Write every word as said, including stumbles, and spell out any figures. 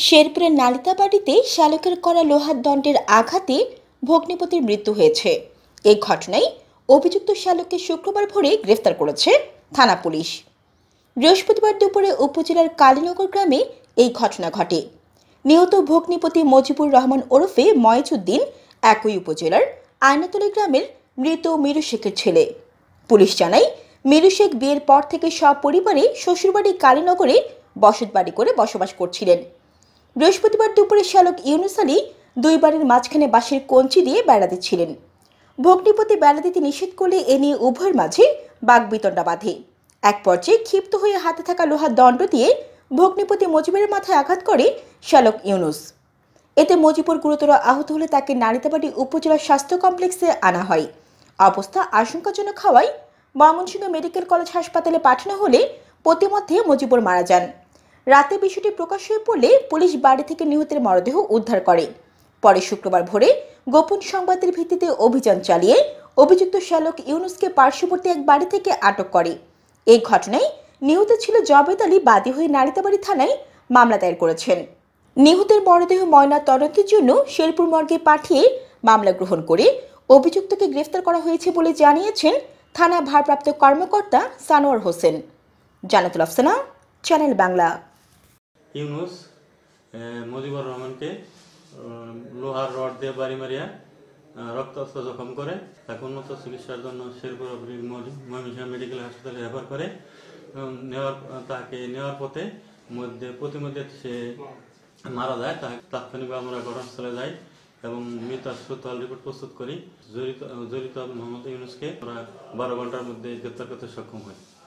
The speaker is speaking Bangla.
শেরপুরের নালিতাবাড়িতে শ্যালকের করা লোহার দণ্ডের আঘাতে ভগ্নিপতির মৃত্যু হয়েছে। এই ঘটনায় অভিযুক্ত শ্যালককে শুক্রবার ভোরে গ্রেফতার করেছে থানা পুলিশ। বৃহস্পতিবার দুপুরে উপজেলার কালীনগর গ্রামে এই ঘটনা ঘটে। নিহত ভগ্নিপতি মজিবুর রহমান ওরফে ময়েজউদ্দিন একই উপজেলার আয়নাতলী গ্রামের মৃত মিরু শেখের ছেলে। পুলিশ জানায়, মিরু শেখ বিয়ের পর থেকে সপরিবারে শ্বশুরবাড়ি কালীনগরে বসতবাড়ি করে বসবাস করছিলেন। বৃহস্পতিবার দুপুরে শ্যালক ইউনুস আলী দুই বাড়ির মাঝখানে বাঁশের কঞ্চি দিয়ে বেড়া দিচ্ছিলেন। ভগ্নিপতি বেড়া দিতে নিষেধ করলে এ নিয়ে উভয়ের মাঝে বাগবিতণ্ডা বাধে। এক পর্যায়ে ক্ষিপ্ত হয়ে হাতে থাকা লোহার দণ্ড দিয়ে ভগ্নিপতি মজিবুরের মাথায় আঘাত করে শ্যালক ইউনুস। এতে মজিবুর গুরুতর আহত হলে তাকে নালিতাবাড়ি উপজেলা স্বাস্থ্য কমপ্লেক্সে আনা হয়। অবস্থা আশঙ্কাজনক হওয়ায় ময়মনসিংহ মেডিকেল কলেজ হাসপাতালে পাঠানো হলে পথিমধ্যে মজিবুর মারা যান। রাতে বিষয়টি প্রকাশ হয়ে পড়লে পুলিশ বাড়ি থেকে নিহতের মরদেহ উদ্ধার করে। পরে শুক্রবার ভোরে গোপন সংবাদের ভিত্তিতে অভিযান চালিয়ে অভিযুক্ত শ্যালক ইউনুসকে পার্শ্ববর্তী এক বাড়ি থেকে আটক করে। এই ঘটনায় নিহত ছিল জবেদ আলী বাদী হয়ে নালিতাবাড়ি থানায় মামলা দায়ের করেছেন। নিহতের মরদেহ ময়না তদন্তের জন্য শেরপুর মর্গে পাঠিয়ে মামলা গ্রহণ করে অভিযুক্তকে গ্রেফতার করা হয়েছে বলে জানিয়েছেন থানা ভারপ্রাপ্ত কর্মকর্তা সানোয়ার হোসেন। জানাতুল আফসানা, চ্যানেল বাংলা। ইউনুস মজিবুর রহমানকে লোহার রড দিয়ে বাড়ি মারিয়া রক্তাক্ত জখম করে তাকে উন্নত চিকিৎসার জন্য শেরপুর ময়মনসিংহ মেডিকেল হাসপাতালে রেফার করে। নেওয়ার তাকে নেওয়ার পথে মধ্যে প্রতিমধ্যে সে মারা যায়। তাকে তাৎক্ষণিক আমরা ঘটনাস্থলে যাই এবং মৃত সুতরাং রিপোর্ট প্রস্তুত করি। জড়িত জড়িত মোহাম্মদ ইউনুসকে আমরা বারো ঘন্টার মধ্যে গ্রেপ্তার করতে সক্ষম হই।